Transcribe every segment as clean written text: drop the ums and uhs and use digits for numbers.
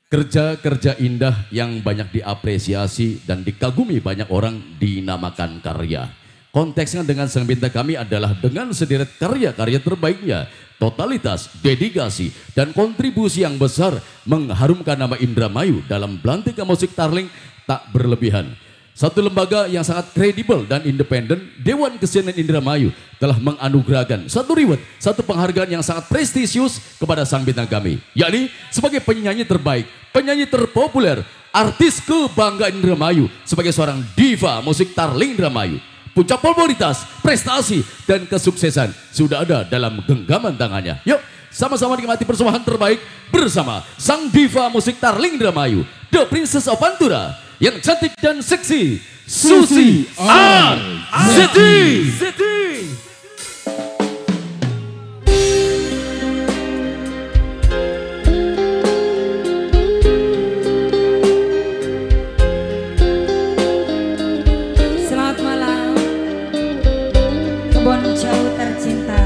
Kerja-kerja indah yang banyak diapresiasi dan dikagumi banyak orang dinamakan karya. Konteksnya dengan Sang Bintang Kami adalah dengan sederet karya-karya terbaiknya, totalitas, dedikasi, dan kontribusi yang besar mengharumkan nama Indramayu dalam belantika musik Tarling tak berlebihan. Satu lembaga yang sangat kredibel dan independen, Dewan Kesenian Indramayu telah menganugerahkan satu reward, satu penghargaan yang sangat prestisius kepada Sang Bintang Kami, yakni sebagai penyanyi terbaik, penyanyi terpopuler, artis kebanggaan Indramayu, sebagai seorang diva musik Tarling Indramayu. Puncak popularitas, prestasi, dan kesuksesan sudah ada dalam genggaman tangannya. Yuk, sama-sama nikmati persembahan terbaik bersama sang diva musik Tarling Indramayu, The Princess of Pantura, yang cantik dan seksi, Susi Arzeti. Selamat malam, kebun jauh tercinta.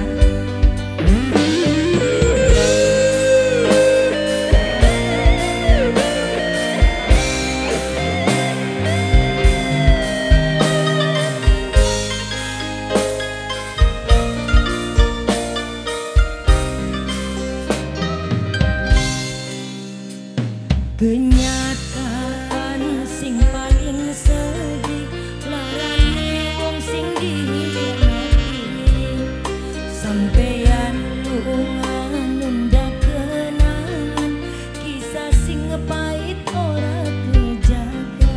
Kenyataan sing paling sedih, larane wong sing dihianati. Sampeyan lunga nunda kenangan, kisah sing pahit ora kejaga.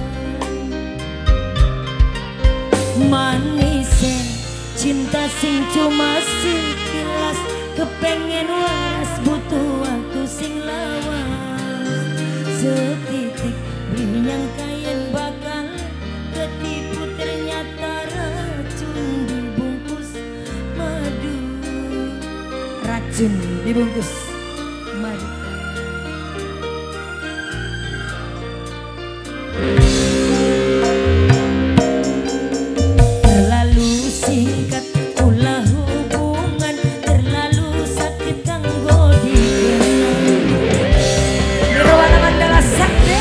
Manise cinta sing cuma sekilas, kepengen waras butuh waktu sing lawas. Setitik berinyang kain bakal ketipu, ternyata racun dibungkus madu. Racun dibungkus madu. Terlalu singkat ulah hubungan, terlalu sakit kanggo dikenang. Nirwana Mandala Sakti,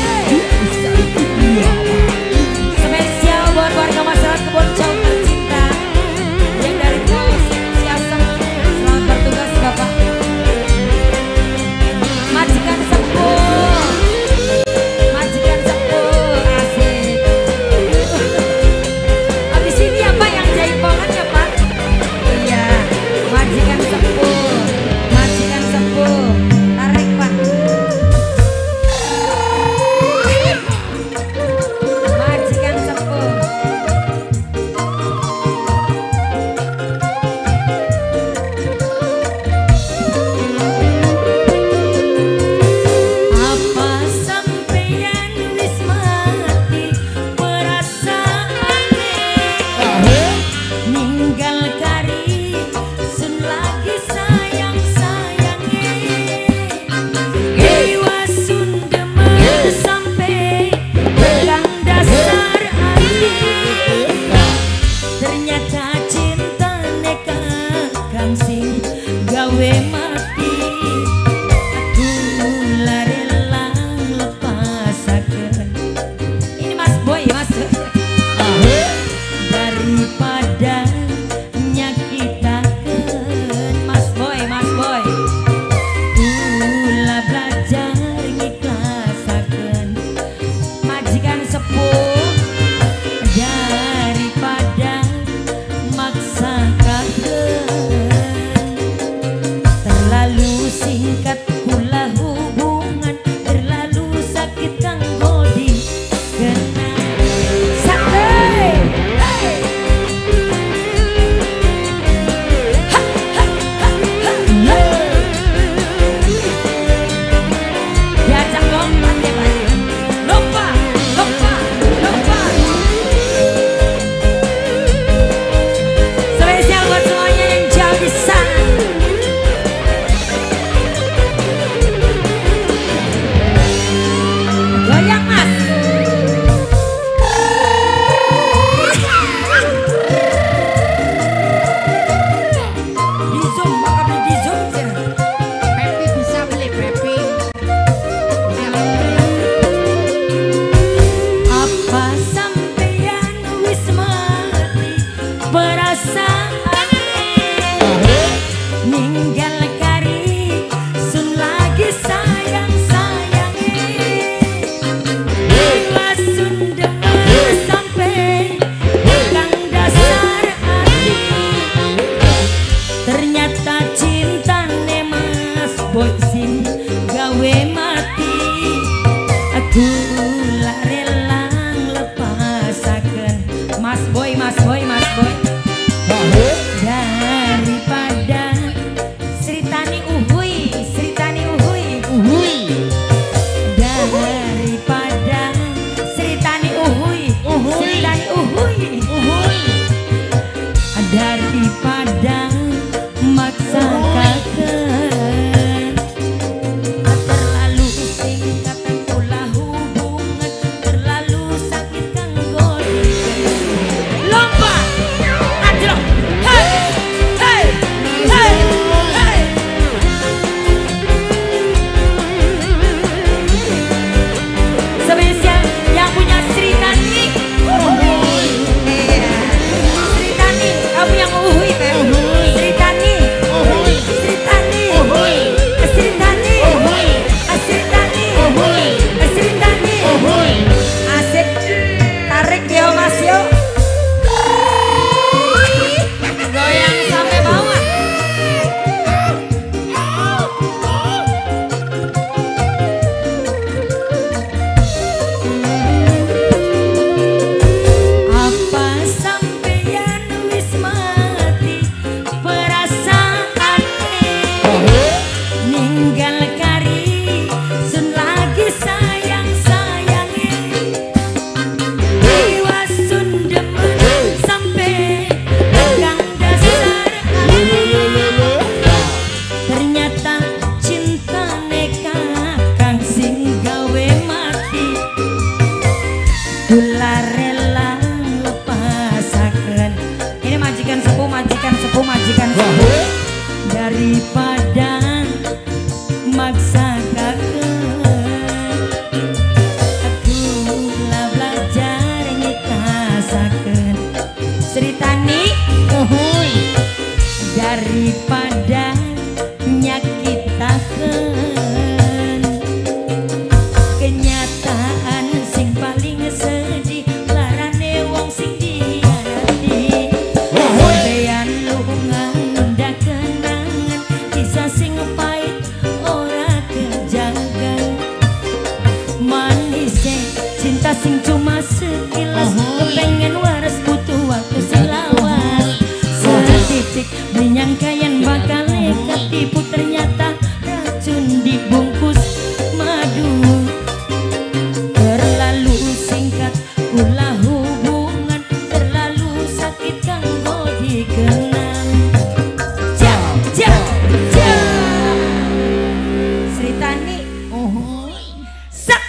spesial buat warga masyarakat kebun jauh tercinta yang dari kawasan Ciasem. Selamat bertugas Bapak.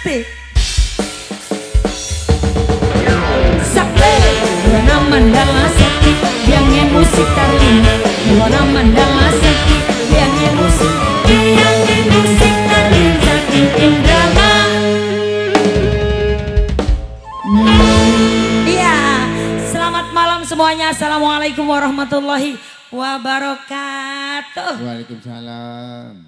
Lesti. Sakti, Wana Mandala Sakti, yang musik Tarlin. Wana Mandala Sakti, yang musik Tarlin Sakti Indrama. Iya, selamat malam semuanya. Assalamualaikum warahmatullahi wabarakatuh. Waalaikumsalam.